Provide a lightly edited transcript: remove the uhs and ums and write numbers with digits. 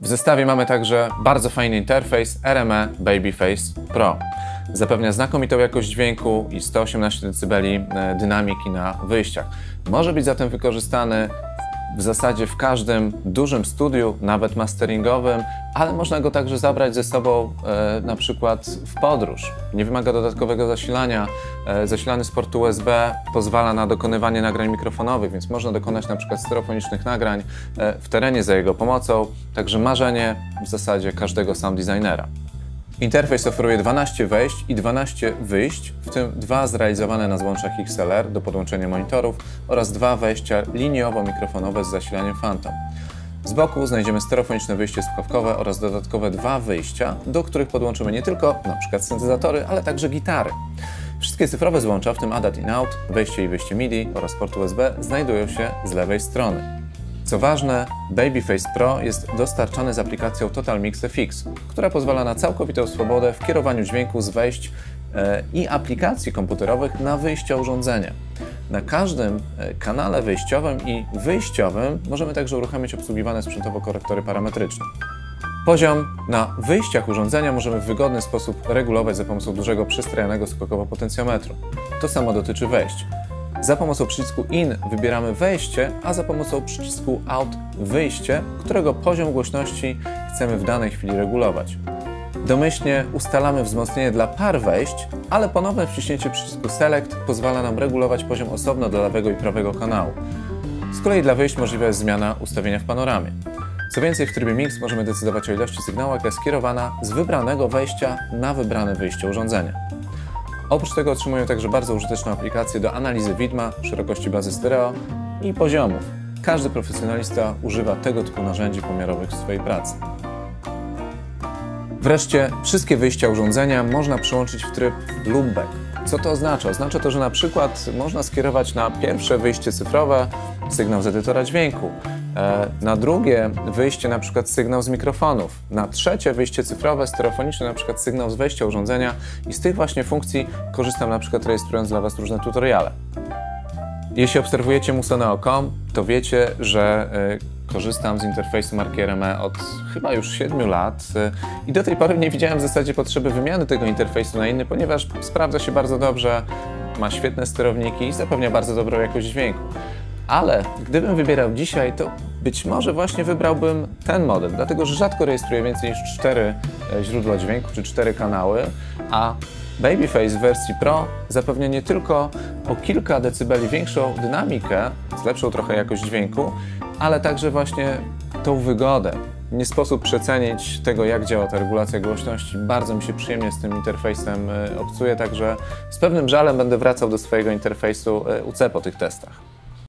W zestawie mamy także bardzo fajny interfejs RME Babyface Pro. Zapewnia znakomitą jakość dźwięku i 118 dB dynamiki na wyjściach. Może być zatem wykorzystany w zasadzie w każdym dużym studiu, nawet masteringowym, ale można go także zabrać ze sobą na przykład w podróż. Nie wymaga dodatkowego zasilania. Zasilany z portu USB pozwala na dokonywanie nagrań mikrofonowych, więc można dokonać na przykład stereofonicznych nagrań w terenie za jego pomocą. Także marzenie w zasadzie każdego sound designera. Interfejs oferuje 12 wejść i 12 wyjść, w tym 2 zrealizowane na złączach XLR do podłączenia monitorów oraz 2 wejścia liniowo-mikrofonowe z zasilaniem Phantom. Z boku znajdziemy stereofoniczne wyjście słuchawkowe oraz dodatkowe 2 wyjścia, do których podłączymy nie tylko np. syntezatory, ale także gitary. Wszystkie cyfrowe złącza, w tym ADAT in-out, wejście i wyjście MIDI oraz port USB znajdują się z lewej strony. Co ważne, Babyface Pro jest dostarczany z aplikacją Total Mix FX, która pozwala na całkowitą swobodę w kierowaniu dźwięku z wejść i aplikacji komputerowych na wyjścia urządzenia. Na każdym kanale wyjściowym i wyjściowym możemy także uruchamiać obsługiwane sprzętowo korektory parametryczne. Poziom na wyjściach urządzenia możemy w wygodny sposób regulować za pomocą dużego przystrojonego skokowo potencjometru. To samo dotyczy wejść. Za pomocą przycisku IN wybieramy wejście, a za pomocą przycisku OUT wyjście, którego poziom głośności chcemy w danej chwili regulować. Domyślnie ustalamy wzmocnienie dla par wejść, ale ponowne wciśnięcie przycisku SELECT pozwala nam regulować poziom osobno dla lewego i prawego kanału. Z kolei dla wyjść możliwa jest zmiana ustawienia w panoramie. Co więcej, w trybie Mix możemy decydować o ilości sygnału, jaka jest skierowana z wybranego wejścia na wybrane wyjście urządzenia. Oprócz tego otrzymuję także bardzo użyteczną aplikację do analizy widma, szerokości bazy stereo i poziomów. Każdy profesjonalista używa tego typu narzędzi pomiarowych w swojej pracy. Wreszcie wszystkie wyjścia urządzenia można przełączyć w tryb loopback. Co to oznacza? Oznacza to, że na przykład można skierować na pierwsze wyjście cyfrowe sygnał z edytora dźwięku, na drugie wyjście na przykład sygnał z mikrofonów, na trzecie wyjście cyfrowe, stereofoniczne na przykład sygnał z wejścia urządzenia i z tych właśnie funkcji korzystam na przykład rejestrując dla Was różne tutoriale. Jeśli obserwujecie Musoneo.com, to wiecie, że korzystam z interfejsu marki RME od chyba już 7 lat i do tej pory nie widziałem w zasadzie potrzeby wymiany tego interfejsu na inny, ponieważ sprawdza się bardzo dobrze, ma świetne sterowniki i zapewnia bardzo dobrą jakość dźwięku. Ale gdybym wybierał dzisiaj, to być może właśnie wybrałbym ten model, dlatego że rzadko rejestruję więcej niż 4 źródła dźwięku czy 4 kanały, a Babyface w wersji Pro zapewnia nie tylko o kilka decybeli większą dynamikę, z lepszą trochę jakość dźwięku, ale także właśnie tą wygodę. Nie sposób przecenić tego, jak działa ta regulacja głośności. Bardzo mi się przyjemnie z tym interfejsem obcuje, także z pewnym żalem będę wracał do swojego interfejsu UC po tych testach.